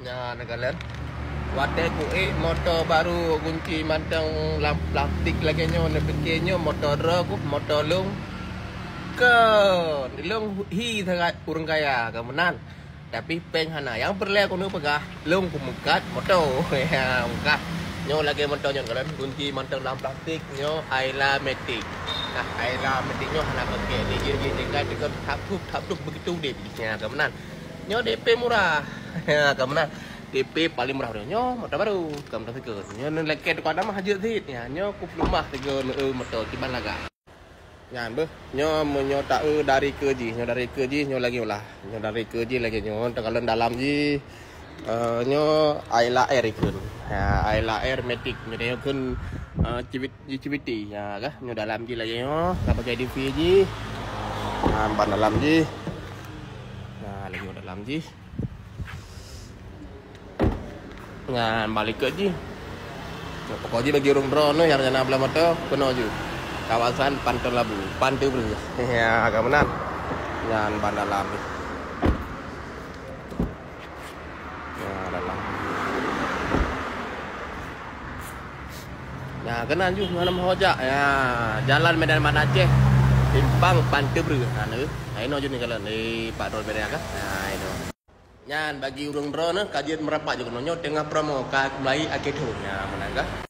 Ya, nagalan. Wate ku motor baru kunci mantang plastik lagi nyo nepekenya motor ku motor lung ke lung hi thagat urang kaya kemenan. Tapi peng hana yang perle aku nu pegah lung ku mukat motor ya mukat. Nyo lagi motor nyo nagalan kunci mantang dalam plastik nyo Ayla Matic. Nah, Ayla Matic nyo hana pakai ni jadi tinggal dekat tap-tup begitu deh bisnya kemenan. Nyo DP murah. Ya kemenan. DP paling murah nyo motor baru kamu tak tegur nyo leket kau ada mah hajat tit ya nyo ku rumah tegur motor kiban laga nyan beh nyo tak dari kerji nyo lagi ulah nyo dari kerji lagi nyo tenggalan dalam ji nyo Ayla Air ikun ya Ayla Air Matic nyo dia kun civiti ya kah nyo dalam ji lagi nyo tak pakai DV ji ban dalam ji nah lagi dalam ji. Ngan balik ke ji. Pokoknya bagi urung drone yang rencana belah motor penuh ju. Kawasan Pantai Labu, Pantai Bru. Ya, agak benar. Ngan ban dalam. Ya, dalam. Ya, kena ju nganam hoja. Ya, jalan Medan Mata Aceh. Simpang Pantai Bru. Nah, ini ju nih kalau di Pak Dol Medan kan. Nah, itu. Nyan bagi urung drone kajian merapat juga nonyo tengah promo kak mulai akhir tahun ya menangga.